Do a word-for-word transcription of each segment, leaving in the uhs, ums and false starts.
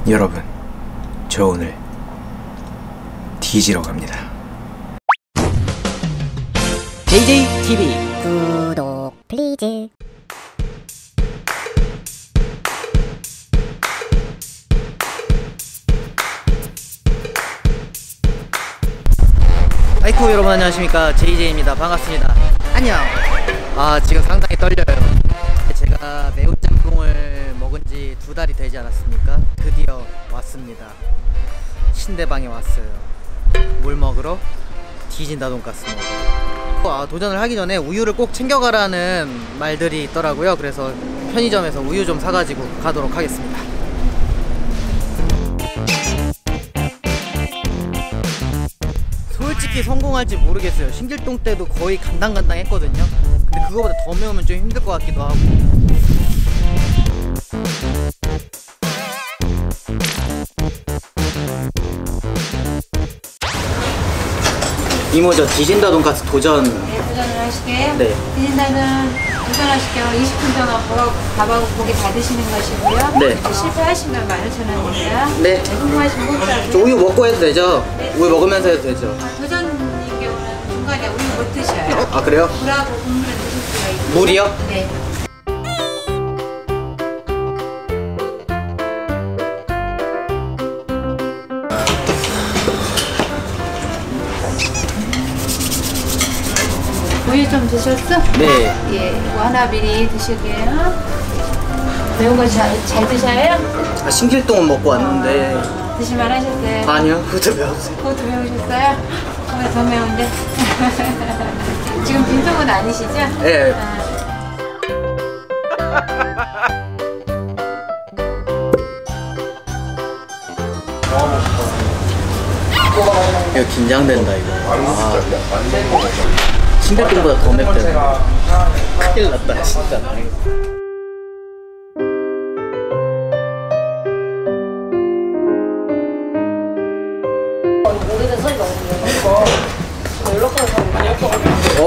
여러분, 저 오늘 뒤지러 갑니다. 제이제이티비 구독 플리즈. 아이쿠, 여러분 안녕하십니까, 제이제이입니다. 반갑습니다. 안녕. 아, 지금 상당히 떨려요. 제가 매운 짬뽕을 먹은 지 두 달이 되지 않았습니까? 드디어 왔습니다. 신대방에 왔어요. 뭘 먹으러? 디진다 돈가스 먹으러. 아, 도전을 하기 전에 우유를 꼭 챙겨가라는 말들이 있더라고요. 그래서 편의점에서 우유 좀 사가지고 가도록 하겠습니다. 솔직히 성공할지 모르겠어요. 신길동 때도 거의 간당간당 했거든요. 근데 그거보다 더 매우면 좀 힘들 것 같기도 하고. 이모, 저 디진다 돈가스 도전. 네, 도전을 하시게요. 네. 디진다는 도전하시게요. 이십 분 동안 밥하고 고기 받으시는 것이고요. 네. 실패하시면 만 오천 원입니다. 네. 성공하시면 공짜고요. 저 우유 먹고 해도 되죠? 네. 우유 먹으면서 해도 되죠? 아, 도전인 경우는 중간에 우유 못 드셔요. 아, 그래요? 물하고 국물을 드실 수가 있고. 물이요? 네. 우유 좀 드셨어? 네. 예, 이거 하나 미리 드실게요. 매운 거 잘 드셔요? 아, 신길동은 먹고 왔는데. 드실만 하셨어요? 아니요, 그것도 매웠어요. 그것도 매우셨어요? 그거 더 매운데? 지금 빈속은 아니시죠? 네. 아. 이거 긴장된다, 이거. 아, 신길동보다 더 맵대네. 큰일 났다, 진짜. 어?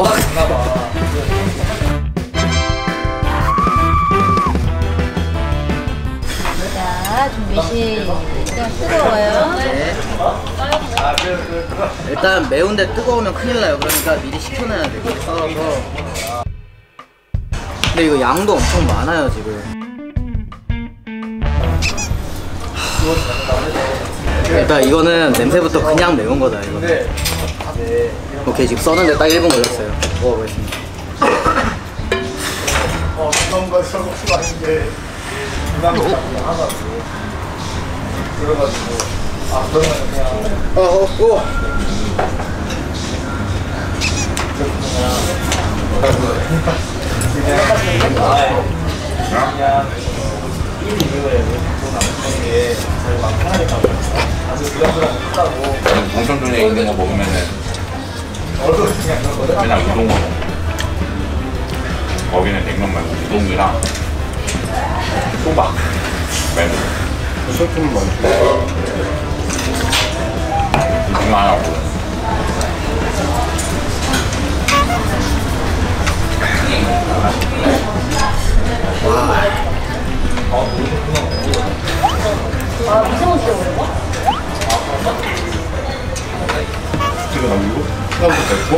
자, 준비 시작. 뜨거워요. 네. 일단 매운데 뜨거우면 큰일 나요. 그러니까 미리 식혀놔야 돼. 썰어서. 근데 이거 양도 엄청 많아요, 지금. 일단 이거는 냄새부터 그냥 매운 거다, 이거. 오케이, 지금 써는데 딱 일 분 걸렸어요. 먹어보겠습니다. 어, 그런 거 설거지가 아닌데 부담이 자꾸 하나고 그래가지고 아 그러면 그냥 어, 어, 오! 그냥 일 이후에 돈 안 쓰는 게 제일 마음 편하니까 아주 부담스럽고 크다고 동천동에 있는 거 먹으면은 얼굴 그냥 그런 맨날 우동 먹어. 거기는 냉면 말고 우동이랑 소박 말고 소품 많고 이거 하나 먹어. 아, 미성은 지금 오는 거? 지금 남기고 하나부터 됐고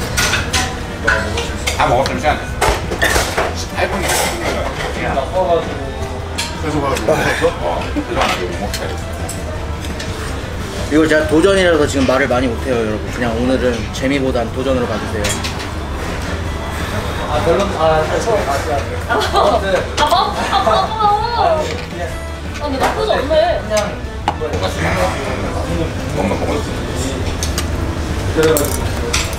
다 먹었으면 시간 됐어. 십팔 분이 그냥 나빠가지고 계속 하고 있었어? 어, 그동안 이거 못 먹게. 이거 제가 도전이라서 지금 말을 많이 못해요, 여러분. 그냥 오늘은 재미보단 도전으로 봐주세요. 아 별로 아 처음 다시 할게 아무튼 아, 막, 아, 막, 아, 근데 나쁘지 않네. 먹는 거 먹었어. 그래가지고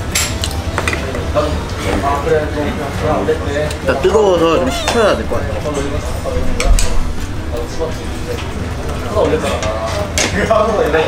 아 그래 좀 그냥 안 됐대 일단 뜨거워서 좀 식혀야 될 것 같아요. 하나 올렸잖아 이거 하고 이래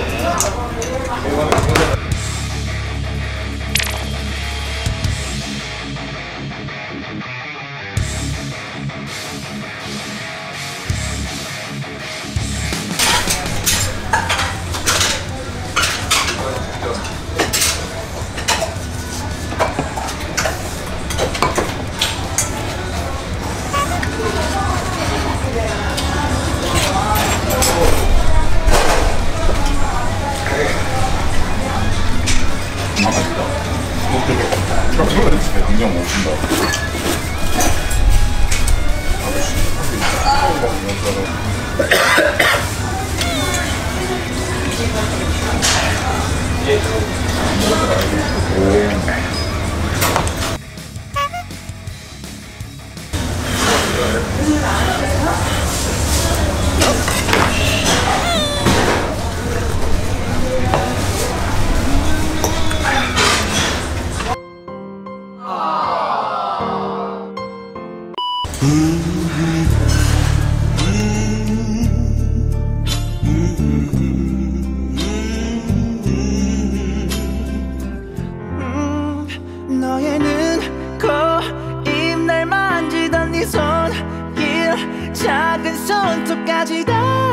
너에는 거입 날 만지던 네 손길 작은 손톱까지 다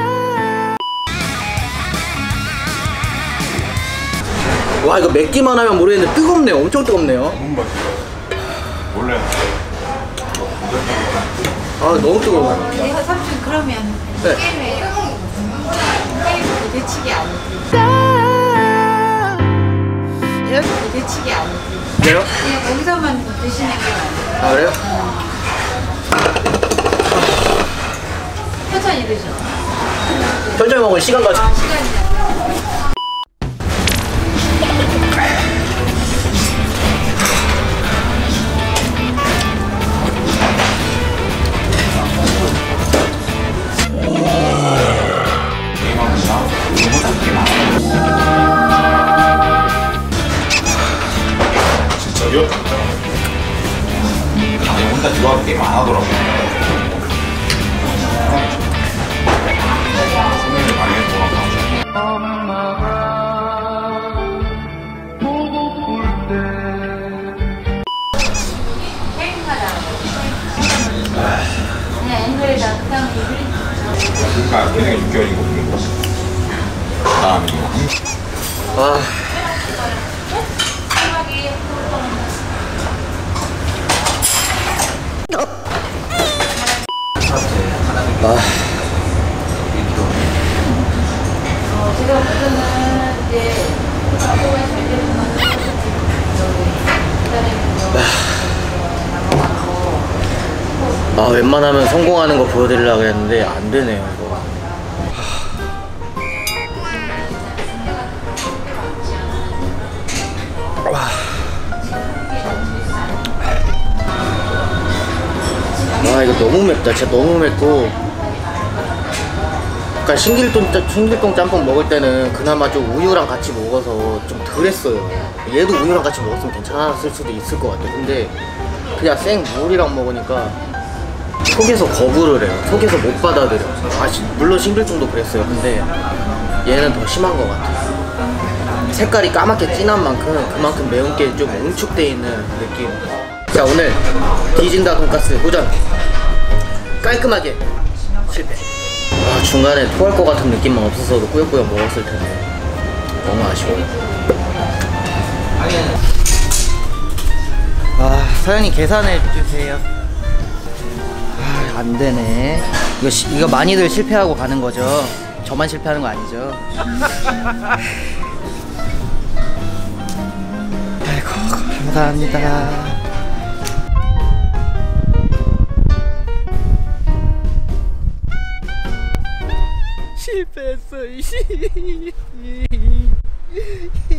와 이거 맵기만 하면 모르겠는데 뜨겁네요. 엄청 뜨겁네요. 너무 맛있어요. 원래 아 너무 뜨거워. 내가 삼촌 그러면 네. 게임에 게임 대치기 안 해. 대치기 안 해. 그래요? 그냥 여기서만 드시는 게 아니에요. 아 그래요? 천천히 드셔. 천천히 먹을 시간 가지. 아 시간이 진짜요? 아니 혼자 좋아하는 게임 안 하더라고요. 손님을 많이 해보라고. 그냥 앵글에다 그 다음에 그림. 그러니까 걔네가 육 개월이거든요. 다음이 아 어, 제가 보면은 이제 사고가 잘 되는 거는 아 웬만하면 성공하는 거 보여드리려고 했는데 안 되네요 이거. 와 이거 너무 맵다. 진짜 너무 맵고. 그러니까 신길동, 짜- 신길동 짬뽕 먹을 때는 그나마 좀 우유랑 같이 먹어서 좀 덜했어요. 얘도 우유랑 같이 먹었으면 괜찮았을 수도 있을 것 같아요. 근데 그냥 생 물이랑 먹으니까 속에서 거부를 해요. 속에서 못 받아들여. 아, 시- 물론 신길동도 그랬어요. 근데 얘는 더 심한 것 같아요. 색깔이 까맣게 진한 만큼 그만큼 매운 게 좀 응축돼 있는 느낌. 자 오늘 디진다 돈가스 도전 깔끔하게 실패. 아, 중간에 토할 것 같은 느낌만 없어서도 꾸역꾸역 먹었을 텐데 너무 아쉬워요. 아 사장님 계산해 주세요. 아 안되네. 이거, 시, 이거 많이들 실패하고 가는 거죠? 저만 실패하는 거 아니죠? 아이고 감사합니다. 실패했어.